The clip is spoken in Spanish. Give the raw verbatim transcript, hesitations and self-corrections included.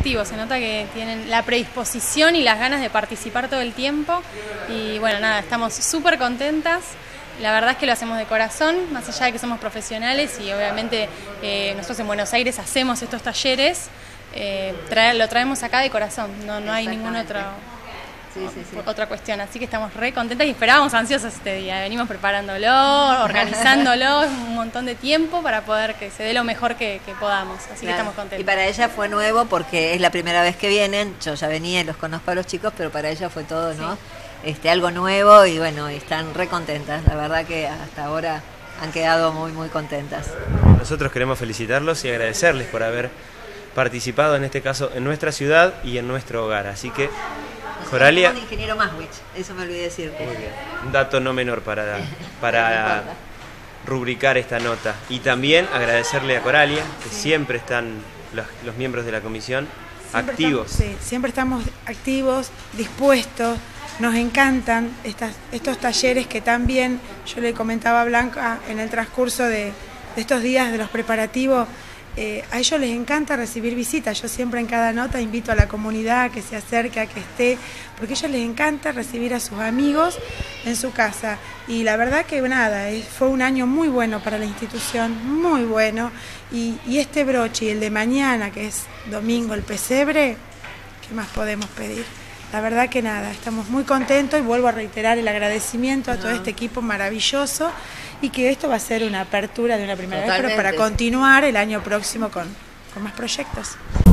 Se nota que tienen la predisposición y las ganas de participar todo el tiempo y bueno, nada, estamos súper contentas. La verdad es que lo hacemos de corazón, más allá de que somos profesionales y obviamente eh, nosotros en Buenos Aires hacemos estos talleres, eh, trae, lo traemos acá de corazón, no, no hay ninguna otra, sí, sí, sí. otra cuestión, así que estamos re contentas y esperábamos ansiosas este día, venimos preparándolo, organizándolo, un montón de tiempo para poder que se dé lo mejor que, que podamos, así claro. que estamos contentos. Y para ella fue nuevo porque es la primera vez que vienen, yo ya venía y los conozco a los chicos, pero para ella fue todo, ¿no? Sí. Este, algo nuevo y bueno, están re contentas, la verdad que hasta ahora han quedado muy muy contentas. Nosotros queremos felicitarlos y agradecerles por haber participado en este caso en nuestra ciudad y en nuestro hogar, así que Coralia... Un ingeniero Maswich, eso me olvidé decirte. Muy bien, un dato no menor para, para rubricar esta nota y también agradecerle a Coralia, que sí. siempre están los, los miembros de la comisión siempre activos. Estamos, sí, siempre estamos activos, dispuestos. Nos encantan estas, estos talleres que también, yo le comentaba a Blanca en el transcurso de, de estos días de los preparativos, eh, a ellos les encanta recibir visitas. Yo siempre en cada nota invito a la comunidad a que se acerque, a que esté, porque a ellos les encanta recibir a sus amigos en su casa. Y la verdad que nada, eh, fue un año muy bueno para la institución, muy bueno. Y, y este broche y el de mañana, que es domingo, el pesebre, ¿qué más podemos pedir? La verdad que nada, estamos muy contentos y vuelvo a reiterar el agradecimiento a todo este equipo maravilloso y que esto va a ser una apertura de una primera Totalmente. vez, pero para continuar el año próximo con, con más proyectos.